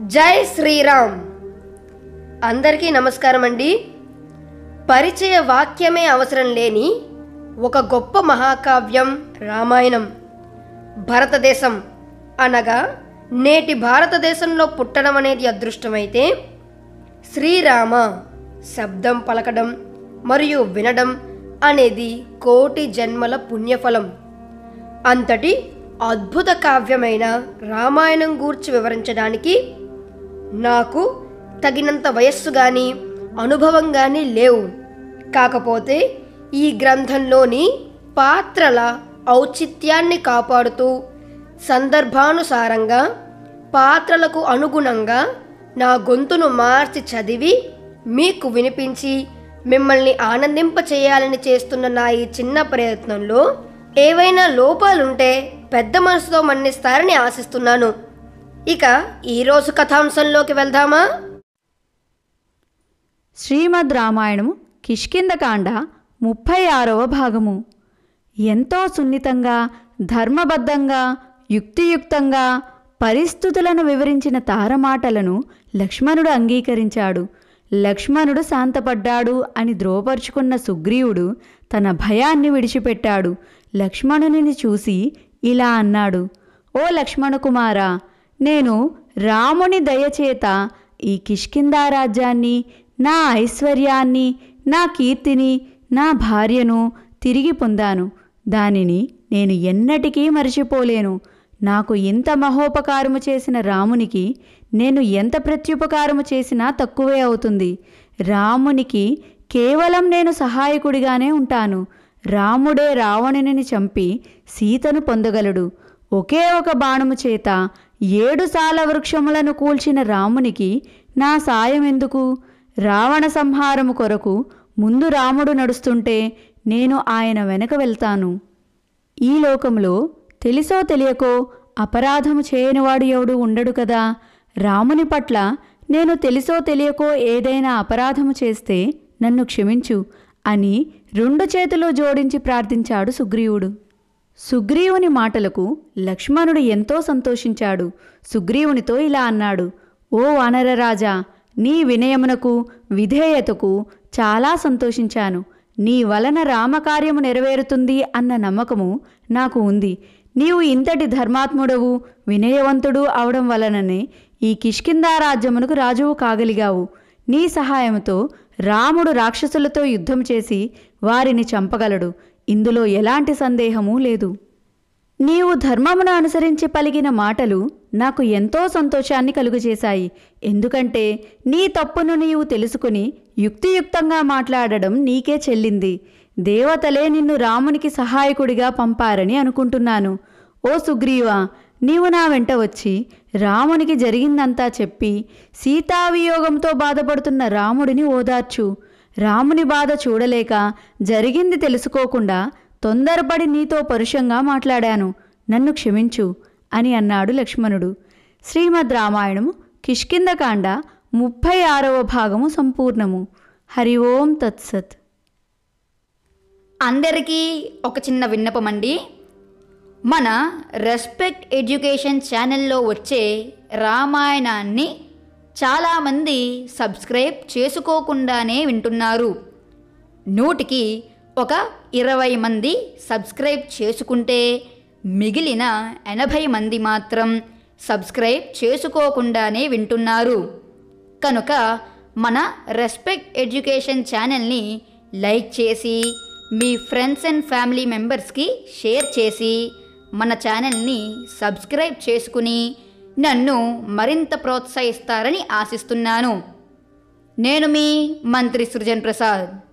జై శ్రీరామ్. అందరికీ నమస్కారం అండి. పరిచయ వాక్యమే అవసరం లేని ఒక గొప్ప మహాకావ్యం రామాయణం. భారతదేశం అనగా నేటి భారతదేశంలో పుట్టడం అనేది అదృష్టమైతే, శ్రీరామ శబ్దం పలకడం మరియు వినడం అనేది కోటి జన్మల పుణ్యఫలం. అంతటి అద్భుత కావ్యమైన రామాయణం గూర్చి వివరించడానికి నాకు తగినంత వయస్సు కానీ అనుభవం కానీ లేవు. కాకపోతే ఈ గ్రంథంలోని పాత్రల ఔచిత్యాన్ని కాపాడుతూ సందర్భానుసారంగా పాత్రలకు అనుగుణంగా నా గొంతును మార్చి చదివి మీకు వినిపించి మిమ్మల్ని ఆనందింపచేయాలని చేస్తున్న నా ఈ చిన్న ప్రయత్నంలో ఏవైనా లోపాలుంటే పెద్ద మనసుతో మన్నిస్తారని ఆశిస్తున్నాను. ఇక ఈరోజు కథాంశంలోకి వెళ్దామా? శ్రీమద్ రామాయణము కిష్కింధకాండ 36వ భాగము. ఎంతో సున్నితంగా, ధర్మబద్ధంగా, యుక్తియుక్తంగా పరిస్థితులను వివరించిన తారమాటలను లక్ష్మణుడు అంగీకరించాడు. లక్ష్మణుడు శాంతపడ్డాడు అని ధ్రువపరుచుకున్న సుగ్రీవుడు తన భయాన్ని విడిచిపెట్టాడు. లక్ష్మణుని చూసి ఇలా అన్నాడు: ఓ లక్ష్మణకుమారా, నేను రాముని దయచేత ఈ కిష్కింధా రాజ్యాన్ని, నా ఐశ్వర్యాన్ని, నా కీర్తిని, నా భార్యను తిరిగి పొందాను. దానిని నేను ఎన్నటికీ మరచిపోలేను. నాకు ఇంత మహోపకారము చేసిన రామునికి నేను ఎంత ప్రత్యుపకారము చేసినా తక్కువే అవుతుంది. రామునికి కేవలం నేను సహాయకుడిగానే ఉంటాను. రాముడే రావణుని చంపి సీతను పొందగలడు. ఒకే ఒక బాణము చేత 7 సాల వృక్షములను కూల్చిన రామునికి నా సాయం ఎందుకు? రావణ సంహారము కొరకు ముందు రాముడు నడుస్తుంటే నేను ఆయన వెనక వెళ్తాను. ఈ లోకంలో తెలిసో తెలియకో అపరాధము చేయనివాడు ఎవడు ఉండడు కదా. రాముని పట్ల నేను తెలిసో తెలియకో ఏదైనా అపరాధము చేస్తే నన్ను క్షమించు అని 2 చేతులు జోడించి ప్రార్థించాడు సుగ్రీవుడు. సుగ్రీవుని మాటలకు లక్ష్మణుడు ఎంతో సంతోషించాడు. సుగ్రీవునితో ఇలా అన్నాడు: ఓ వానరరాజా, నీ వినయమునకు, విధేయతకు చాలా సంతోషించాను. నీ వలన రామకార్యము నెరవేరుతుంది అన్న నమ్మకము నాకు ఉంది. నీవు ఇంతటి ధర్మాత్ముడవు, వినయవంతుడు అవడం వలననే ఈ కిష్కింధా రాజ్యమునకు రాజువు కాగలిగావు. నీ సహాయంతో రాముడు రాక్షసులతో యుద్ధం చేసి వారిని చంపగలడు. ఇందులో ఎలాంటి సందేహమూ లేదు. నీవు ధర్మమును అనుసరించి పలికిన మాటలు నాకు ఎంతో సంతోషాన్ని కలుగజేశాయి. ఎందుకంటే నీ తప్పును నీవు తెలుసుకుని యుక్తియుక్తంగా మాట్లాడడం నీకే చెల్లింది. దేవతలే నిన్ను రామునికి సహాయకుడిగా పంపారని అనుకుంటున్నాను. ఓ సుగ్రీవా, నీవు నా వెంట వచ్చి రామునికి జరిగిందంతా చెప్పి సీతావియోగంతో బాధపడుతున్న రాముడిని ఓదార్చు. రాముని బాధ చూడలేక జరిగింది తెలుసుకోకుండా తొందరపడి నీతో పరుషంగా మాట్లాడాను. నన్ను క్షమించు అని అన్నాడు లక్ష్మణుడు. శ్రీమద్ రామాయణము కిష్కింధకాండ 36వ భాగము సంపూర్ణము. హరి ఓం తత్సత్. అందరికీ ఒక చిన్న విన్నపమండి. మన రెస్పెక్ట్ ఎడ్యుకేషన్ ఛానల్లో వచ్చే రామాయణాన్ని చాలామంది సబ్స్క్రైబ్ చేసుకోకుండానే వింటున్నారు. 100కి ఒక 20 మంది సబ్స్క్రైబ్ చేసుకుంటే మిగిలిన 80 మంది మాత్రం సబ్స్క్రైబ్ చేసుకోకుండానే వింటున్నారు. కనుక మన రెస్పెక్ట్ ఎడ్యుకేషన్ ఛానల్ని లైక్ చేసి మీ ఫ్రెండ్స్ అండ్ ఫ్యామిలీ మెంబర్స్కి షేర్ చేసి మన ఛానల్ని సబ్స్క్రైబ్ చేసుకుని నన్ను మరింత ప్రోత్సహిస్తారని ఆశిస్తున్నాను. నేను మీ మంత్రి సృజన్ ప్రసాద్.